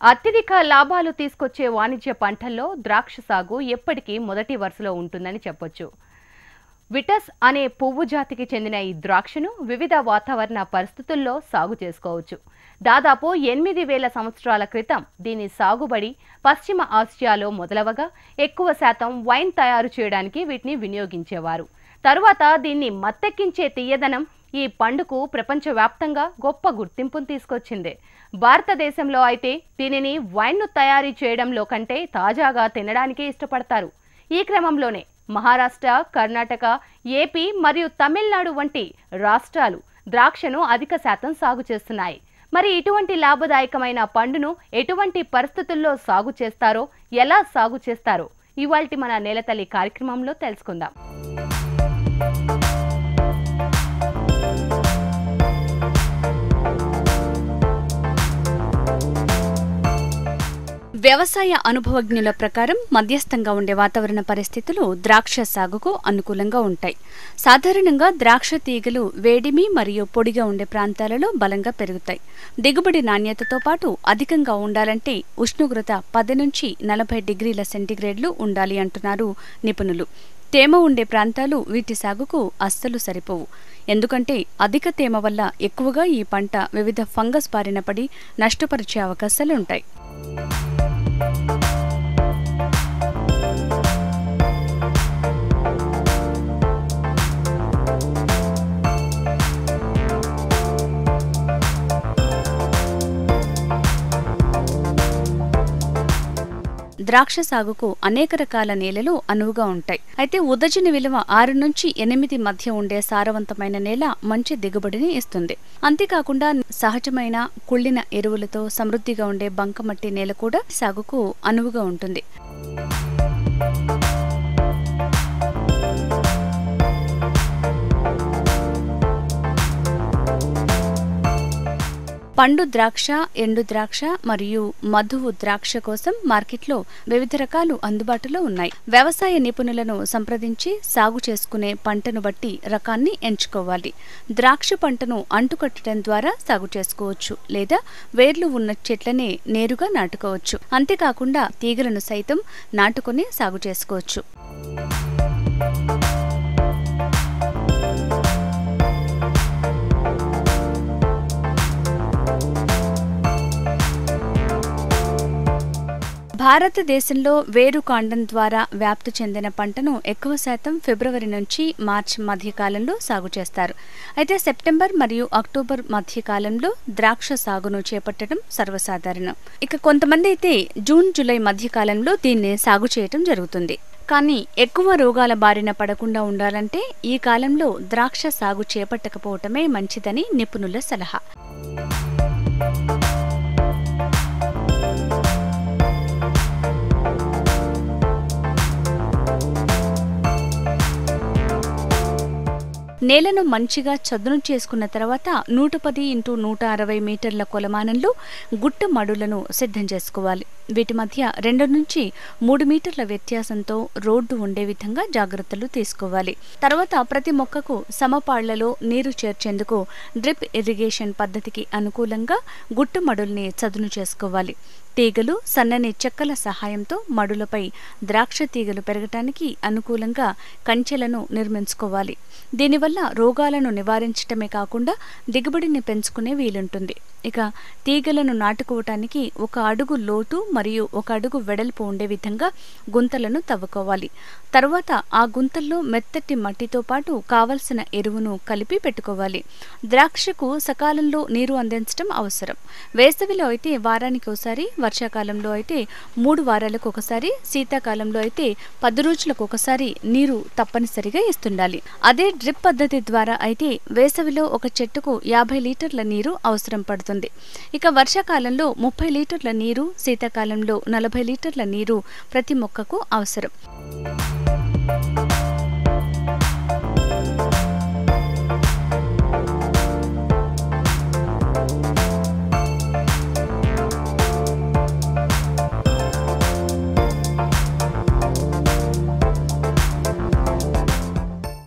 అత్యధిక లాభాలు తీసుకొచ్చే వాణిజ్య పంటల్లో ద్రాక్ష సాగు ఎప్పటికీ మొదటి వరుసలో ఉంటుందని చెప్పొచ్చు. విటస్ అనే పువ్వు జాతికి చెందిన ఈ ద్రాక్షను వివిధ వాతావరణ పరిస్థితుల్లో సాగు చేసుకోవచ్చు. దాదాపు 8,000 సంవత్సరాల క్రితం దీని సాగుబడి పశ్చిమ ఆసియాలో మొదలవగా ఎక్కువ శాతం వైన్ తయారు చేయడానికి వీటిని వినియోగించేవారు. తరువాత దీన్ని మత్తెక్కించే తీయదనం ఈ పండుకు ప్రపంచవ్యాప్తంగా గొప్ప గుర్తింపును తీసుకొచ్చింది. భారతదేశంలో అయితే దీనిని వైన్ను తయారీ చేయడంలో కంటే తాజాగా తినడానికే ఇష్టపడతారు. ఈ క్రమంలోనే మహారాష్ట్ర, కర్ణాటక, ఏపీ మరియు తమిళనాడు వంటి రాష్ట్రాలు ద్రాక్షను అధిక శాతం సాగు చేస్తున్నాయి. మరి ఇటువంటి లాభదాయకమైన పండును ఎటువంటి పరిస్థితుల్లో సాగు చేస్తారో, ఎలా సాగు చేస్తారో ఇవాల్టి మన నేలతల్లి కార్యక్రమంలో తెలుసుకుందాం. వ్యవసాయ అనుభవజ్ఞుల ప్రకారం మధ్యస్థంగా ఉండే వాతావరణ పరిస్థితులు ద్రాక్ష సాగుకు అనుకూలంగా ఉంటాయి. సాధారణంగా ద్రాక్ష తీగలు వేడిమి మరియు పొడిగా ఉండే ప్రాంతాలలో బలంగా పెరుగుతాయి. దిగుబడి నాణ్యతతో పాటు అధికంగా ఉండాలంటే ఉష్ణోగ్రత 10 నుంచి 40 డిగ్రీల సెంటీగ్రేడ్లు ఉండాలి అంటున్నారు నిపుణులు. తేమ ఉండే ప్రాంతాలు వీటి సాగుకు అస్సలు సరిపోవు. ఎందుకంటే అధిక తేమ వల్ల ఎక్కువగా ఈ పంట వివిధ ఫంగస్ బారిన పడి నష్టపరిచే అవకాశాలుంటాయి. ద్రాక్ష సాగుకు అనేక రకాల నేలలు అనువుగా ఉంటాయి. అయితే ఉదజని విలువ 6 నుంచి 8 మధ్య ఉండే సారవంతమైన నేల మంచి దిగుబడిని ఇస్తుంది. అంతేకాకుండా సహజమైన కుళ్ళిన ఎరువులతో సమృద్ధిగా ఉండే బంకమట్టి నేల కూడా సాగుకు అనువుగా ఉంటుంది. పండు ద్రాక్ష, ఎండు ద్రాక్ష మరియు మధువు ద్రాక్ష కోసం మార్కెట్లో వివిధ రకాలు అందుబాటులో ఉన్నాయి. వ్యవసాయ నిపుణులను సంప్రదించి సాగు చేసుకునే పంటను బట్టి రకాన్ని ఎంచుకోవాలి. ద్రాక్ష పంటను అంటుకట్టడం ద్వారా సాగు చేసుకోవచ్చు, లేదా వేర్లు ఉన్న చెట్లనే నేరుగా నాటుకోవచ్చు. అంతేకాకుండా తీగలను సైతం నాటుకొని సాగు చేసుకోవచ్చు. భారతదేశంలో వేరు కాండం ద్వారా వ్యాప్తి చెందిన పంటను ఎక్కువ శాతం ఫిబ్రవరి నుంచి మార్చి మధ్యకాలంలో సాగు చేస్తారు. అయితే సెప్టెంబర్ మరియు అక్టోబర్ మధ్యకాలంలో ద్రాక్ష సాగును చేపట్టడం సర్వసాధారణం. ఇక కొంతమంది అయితే జూన్, జూలై మధ్యకాలంలో దీన్ని సాగు చేయటం జరుగుతుంది. కానీ ఎక్కువ రోగాల బారిన పడకుండా ఉండాలంటే ఈ కాలంలో ద్రాక్ష సాగు చేపట్టకపోవటమే మంచిదని నిపుణుల సలహా. నేలను మంచిగా చదును చేసుకున్న తర్వాత 110 x 160 మీటర్ల కొలమానంలో గుట్ట మడులను సిద్ధం చేసుకోవాలి. వీటి మధ్య 2 నుంచి 3 మీటర్ల వ్యత్యాసంతో రోడ్డు ఉండే విధంగా జాగ్రత్తలు తీసుకోవాలి. తర్వాత ప్రతి మొక్కకు సమపాళ్లలో నీరు చేర్చేందుకు డ్రిప్ ఇరిగేషన్ పద్ధతికి అనుకూలంగా గుట్ట మడుల్ని చదును చేసుకోవాలి. తీగలు సన్నని చెక్కల సహాయంతో మడులపై ద్రాక్ష తీగలు పెరగటానికి అనుకూలంగా కంచెలను నిర్మించుకోవాలి. దీనివల్ల రోగాలను నివారించటమే కాకుండా దిగుబడిని పెంచుకునే వీలుంటుంది. ఇక తీగలను నాటుకోవటానికి 1 అడుగు లోతు మరియు 1 అడుగు వెడల్పు ఉండే విధంగా గుంతలను తవ్వుకోవాలి. తర్వాత ఆ గుంతల్లో మెత్తటి మట్టితో పాటు కావలసిన ఎరువును కలిపి పెట్టుకోవాలి. ద్రాక్షకు సకాలంలో నీరు అందించడం అవసరం. వేసవిలో అయితే వారానికి ఒకసారి, వర్షాకాలంలో అయితే 3 వారాలకు ఒకసారి, శీతాకాలంలో అయితే 10 రోజులకు ఒకసారి నీరు తప్పనిసరిగా ఇస్తుండాలి. అదే డ్రిప్ పద్ధతి ద్వారా అయితే వేసవిలో ఒక చెట్టుకు 50 లీటర్ల నీరు అవసరం పడుతుంది. ఇక వర్షాకాలంలో 30 లీటర్ల నీరు, శీతాకాలంలో 40 లీటర్ల నీరు ప్రతి మొక్కకు అవసరం.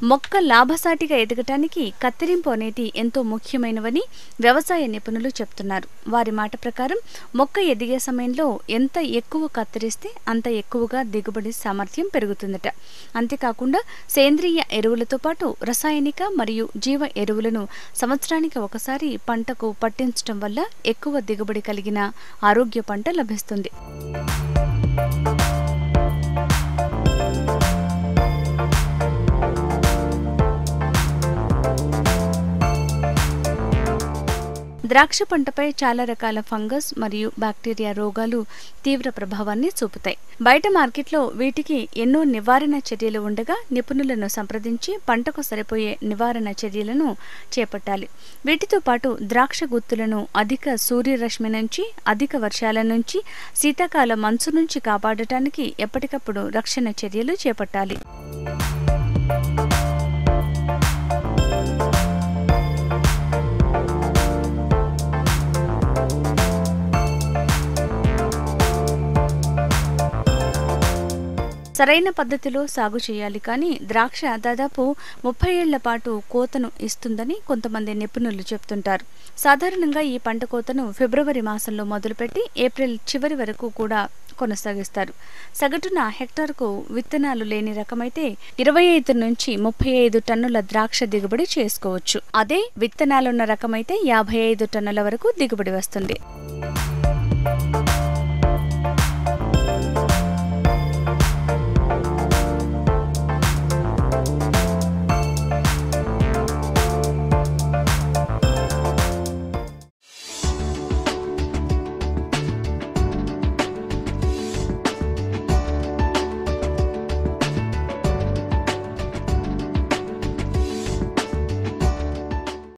మొక్క లాభసాటిగా ఎదగటానికి కత్తిరింపు అనేది ఎంతో ముఖ్యమైనవని వ్యవసాయ నిపుణులు చెప్తున్నారు. వారి మాట ప్రకారం మొక్క ఎదిగే సమయంలో ఎంత ఎక్కువ కత్తిరిస్తే అంత ఎక్కువగా దిగుబడి సామర్థ్యం పెరుగుతుందట. అంతేకాకుండా సేంద్రియ ఎరువులతో పాటు రసాయనిక మరియు జీవ ఎరువులను సంవత్సరానికి ఒకసారి పంటకు పట్టించడం వల్ల ఎక్కువ దిగుబడి కలిగిన ఆరోగ్య పంట లభిస్తుంది. ద్రాక్ష పంటపై చాలా రకాల ఫంగస్ మరియు బ్యాక్టీరియా రోగాలు తీవ్ర ప్రభావాన్ని చూపుతాయి. బయట మార్కెట్లో వీటికి ఎన్నో నివారణ చర్యలు ఉండగా నిపుణులను సంప్రదించి పంటకు సరిపోయే నివారణ చర్యలను చేపట్టాలి. వీటితో పాటు ద్రాక్ష గుత్తులను అధిక సూర్యరశ్మి నుంచి, అధిక వర్షాల నుంచి, శీతాకాల మంచు నుంచి కాపాడటానికి ఎప్పటికప్పుడు రక్షణ చర్యలు చేపట్టాలి. సరైన పద్ధతిలో సాగు చేయాలి. కానీ ద్రాక్ష దాదాపు 30 ఏళ్ల పాటు కోతను ఇస్తుందని కొంతమంది నిపుణులు చెప్తుంటారు. సాధారణంగా ఈ పంట కోతను ఫిబ్రవరి మాసంలో మొదలుపెట్టి ఏప్రిల్ చివరి వరకు కూడా కొనసాగిస్తారు. సగటున హెక్టార్కు విత్తనాలు లేని రకమైతే 25 నుంచి 35 టన్నుల ద్రాక్ష దిగుబడి చేసుకోవచ్చు. అదే విత్తనాలున్న రకమైతే 55 టన్నుల వరకు దిగుబడి వస్తుంది.